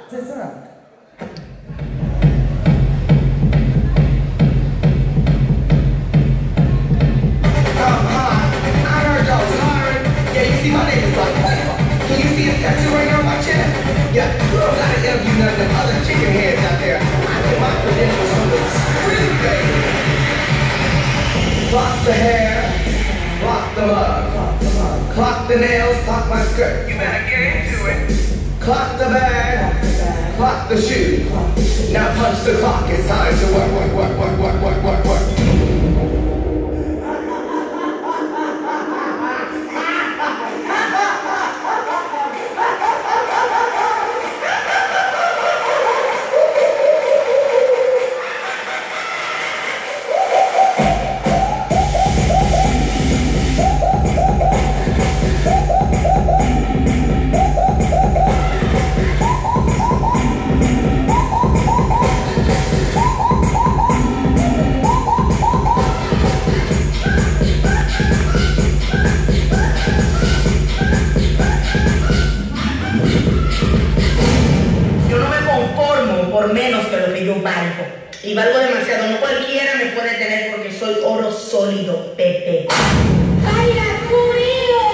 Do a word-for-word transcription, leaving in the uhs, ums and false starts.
Censurato. My name is like Piper. Can you see a tattoo right here on my chest? Yeah, you don't gotta interview none of them other chicken heads out there. I get my credentials from the street, baby. Clock the hair, clock the mug, clock the nails, clock my skirt. You better get into it. Clock the bag, clock the shoe. Now punch the clock, it's time to work, work, work, work, work, work, work, work. Por menos que lo que yo valgo. Y valgo demasiado. No cualquiera me puede tener porque soy oro sólido, Pepe. ¡Ay, la cubrió!